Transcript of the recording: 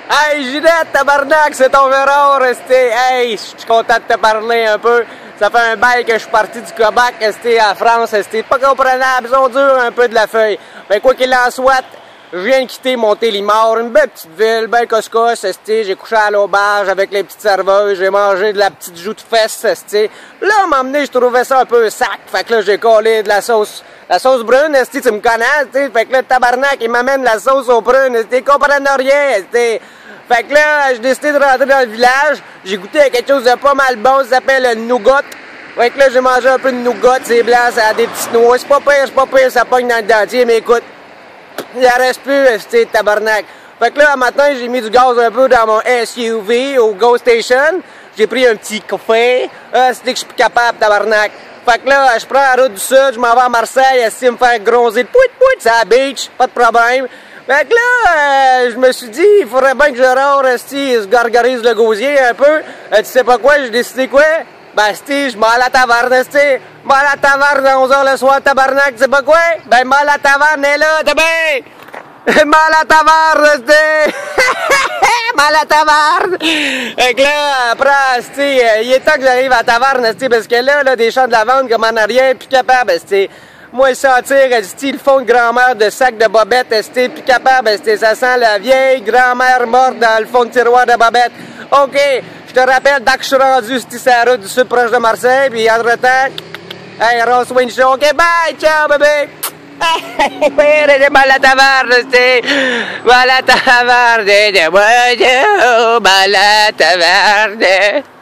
Hey, Ginette, tabarnak, c'est ton verre, resté. Hey, je suis content de te parler un peu. Ça fait un bail que je suis parti du Québec, resté à France, c'était pas comprenable, ils ont dur un peu de la feuille. Ben, quoi qu'il en soit, je viens de quitter Montélimar, une belle petite ville, belle couscous, j'ai couché à l'auberge avec les petites serveuses, j'ai mangé de la petite joue de fesse, là, à un moment donné, je trouvais ça un peu sac, fait que là, j'ai collé de la sauce brune, tu me connais, fait que là, tabarnak, il m'amène la sauce aux prunes, ils comprennent rien, fait que là, j'ai décidé de rentrer dans le village, j'ai goûté à quelque chose de pas mal bon, ça s'appelle le nougat. Fait que là, j'ai mangé un peu de nougat, c'est blanc, ça a des petites noix, c'est pas pire, ça pogne dans le dentier, mais écoute, il en reste plus, tabarnak. Fait que là, un matin, j'ai mis du gaz un peu dans mon SUV au Go Station, j'ai pris un petit café, c'était que je suis plus capable, tabarnak. Fait que là, je prends la route du sud, je m'en vais à Marseille, essayer de me faire gronzer, c'est à la beach, pas de problème. Fait que là, je me suis dit, il faudrait bien que je rentre, se gargarise le gosier un peu. Tu sais pas quoi, j'ai décidé quoi? Ben, je m'en vais à la taverne, je m'en vais à la taverne à 11h le soir, tabarnak, tu sais pas quoi? Ben, m'en vais à la taverne, elle est là, t'es bien? M'en vais à la taverne, m'en vais à la taverne! Fait que là, après, il est temps que j'arrive à la taverne, parce que là, des champs de lavande comme en arrière, plus capable, moi, sentir, le fond de grand-mère de sac de bobettes, plus capable, ça sent la vieille grand-mère morte dans le fond de tiroir de bobettes. OK, je te rappelle, dès que je suis rendu, sur la route du sud proche de Marseille, puis entre-temps, hey, Ross Winchell, OK, bye, ciao, bébé! Hey, mal à la taverne, mal à la taverne, mal à la taverne.